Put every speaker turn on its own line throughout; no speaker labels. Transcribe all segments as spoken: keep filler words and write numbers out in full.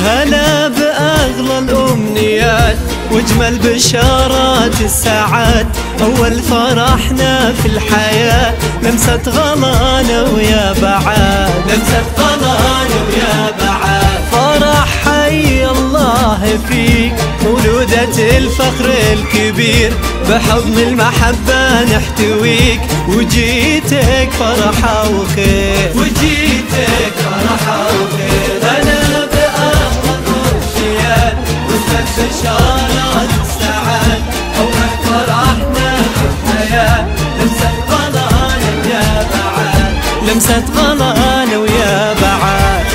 هلا بأغلى الأمنيات واجمل بشارات السعاد، اول فرحنا في الحياة لمسة غلانا ويا بعاد، لمسة غلانا ويا بعاد. فرح حي الله فيك مولودة الفخر الكبير، بحضن المحبة نحتويك وجيتك فرحة وخير، وجيتك فرحة وخير. هلا بأغلى الأمنيات واجمل بشارات السعاد، أول فرحنا في الحياة لمسة غلانا ويا بعاد، لمسة غلانا ويا بعاد.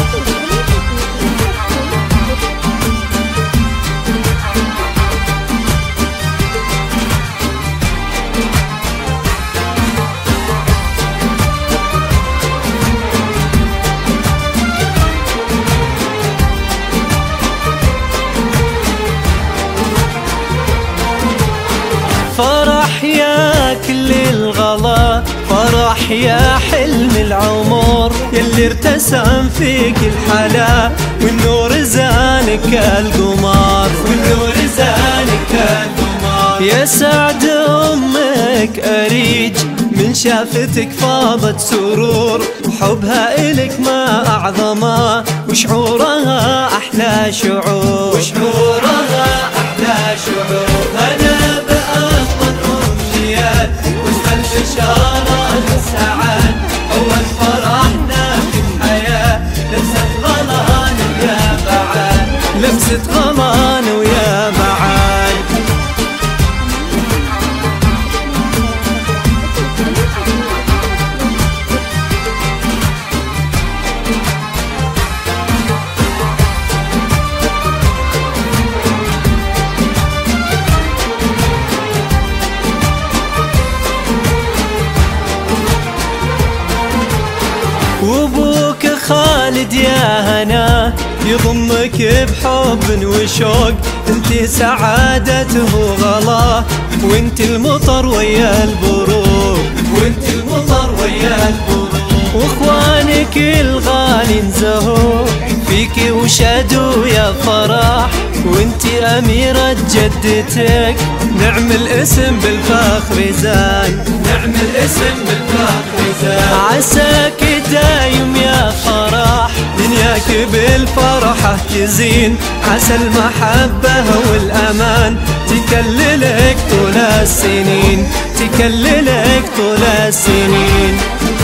فرح يا كل الغلا، فرح يا حلم العمر، يلي ارتسم فيك الحلا والنور زانك القمر، والنور زانك القمر. يا سعد أمك أريج من شافتك فاضت سرور، وحبها إلك ما أعظمه وشعورها أحلى شعور، وشعورها أحلى شعور. أنا واجمل بشارات السعاد، أول فرحنا في الحياة لمسة غلانا ويا بعاد، لمسة غلانا ويا بعاد. وابوك خالد يا هنا يضمك بحب وشوق، انت سعادته غلا وانت المطر ويا البروق، وانت المطر ويا البروق. واخوانك الغالي انزهوا فيك وشادوا يا فرح، وانت اميرة جدتك نعم الاسم بالفخر زان، نعم الاسم بالفخر زان. عساك دايم يا فرح دنياك بالفرحة تزين، عسى المحبة والأمان تكللك طول السنين، تكللك طول السنين.